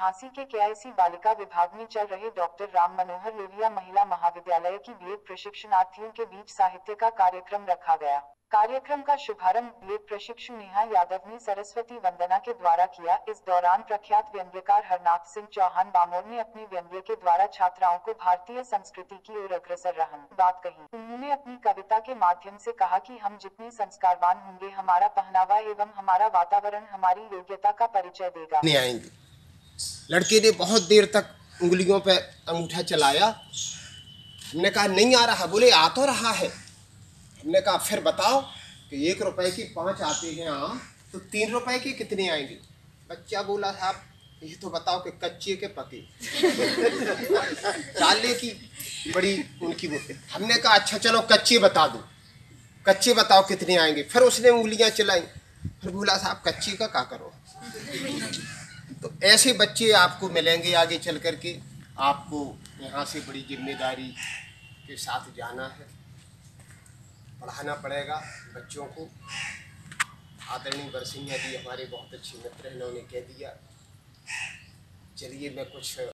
झांसी के केआईसी बालिका विभाग में चल रहे डॉक्टर राम मनोहर लोहिया महिला महाविद्यालय की बीएड प्रशिक्षणार्थियों के बीच साहित्य का कार्यक्रम रखा गया। कार्यक्रम का शुभारंभ बीएड प्रशिक्षु नेहा यादव ने सरस्वती वंदना के द्वारा किया। इस दौरान प्रख्यात व्यंग्यकार हरनाथ सिंह चौहान बामोर ने अपने व्यंग्य के द्वारा छात्राओं को भारतीय संस्कृति की ओर अग्रसर रहने बात कही। उन्होंने अपनी कविता के माध्यम से कहा कि हम जितने संस्कारवान होंगे, हमारा पहनावा एवं हमारा वातावरण हमारी योग्यता का परिचय देगा। नहीं आएंगे। लड़के ने बहुत देर तक उंगलियों पे अंगूठा चलाया। हमने कहा नहीं आ रहा। बोले आ तो रहा है। हमने कहा फिर बताओ कि 1 रुपए की 5 आते हैं आम, तो 3 रुपए के कितने आएंगे। बच्चा बोला साहब ये तो बताओ कि कच्चे के पके डाले की बड़ी उनकी वो। हमने कहा अच्छा चलो कच्चे बता दो, कच्चे बताओ कितने आएंगे। फिर उसने उंगलियां चलाई। फिर बोला साहब कच्चे का क्या करो। तो ऐसे बच्चे आपको मिलेंगे आगे चल कर के। आपको यहाँ से बड़ी जिम्मेदारी के साथ जाना है, पढ़ाना पड़ेगा बच्चों को। आदरणीय बरसिंह जी हमारे बहुत अच्छे मित्र हैं, इन्होंने कह दिया। चलिए मैं कुछ